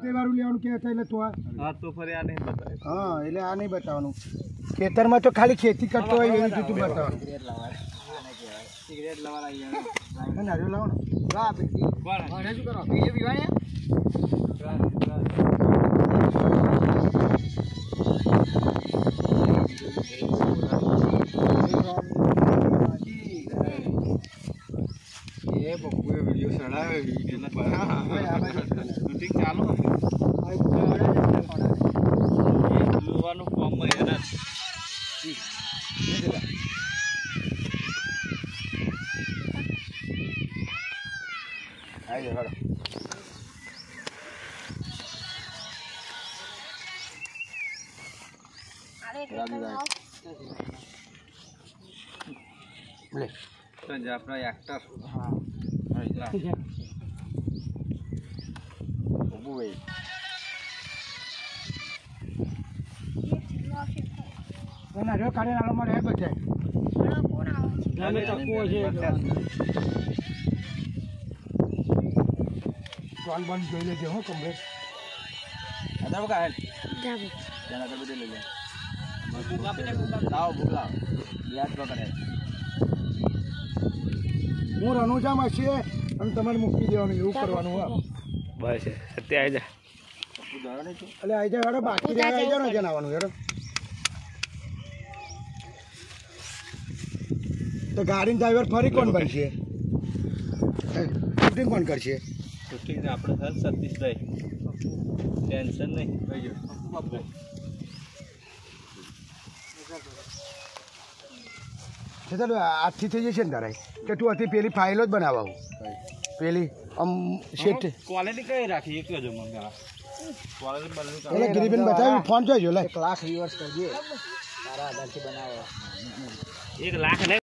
વાળું લેવાનું કે એટલે તો હા તો ફરી આ નહીં બતાવે હા એટલે આ નહીં બતાવવાનું ખેતરમાં તો ખાલી ખેતી કરતો હોય એવું જુદું બતાવવાનું સિગરેટ લવા આવી નારિયો લાવો ને વાહ કોણ શું કરો બીજું પીવાને એ બપોરે વિડીયો ચડાવે શૂટિંગ ચાલુ લોવાનું ફોર્મમાં હેરાન આવી જાઓ લે તો જ આપણા એક્ટર હા બબુ ભાઈ નારિયો કાઢીને આલો મારે એ બચાય નામે ચક્કુ છે કોણ બંધ જોઈ લેજો હો કમ્પ્લીટ અદા બકા હેલ જાબો જાના તો બધે લઈ લે લાવ બુલા યાદ પકડે હું રનુજામાં છીએ અને તમારે મૂકી દેવાનું એવું કરવાનું હા બસ અત્યારે આવી જા એટલે આવી જાય હેડો બાકી રહ્યા આવી જાવ ને જણાવવાનું હેડો તો ગાડીનો ડ્રાઈવર ફરી કોણ બનશે શૂટિંગ કોણ કરશે શૂટિંગ આપણે સર સતીશભાઈ ટેન્શન નહીં થઈ ગયું ચાલો આજથી થઈ જશે ને તારે કે તું હતી પેલી ફાઇલો જ બનાવવા પેલી આમ શેઠ ક્વોલિટી કઈ રાખી એક જ મને ક્વોલિટી એટલે ગિરીબેન બતાવી ફોન જોઈજો લે 1 લાખ વ્યુઅર્સ કરજો તારા આધારથી બનાવો 1 લાખ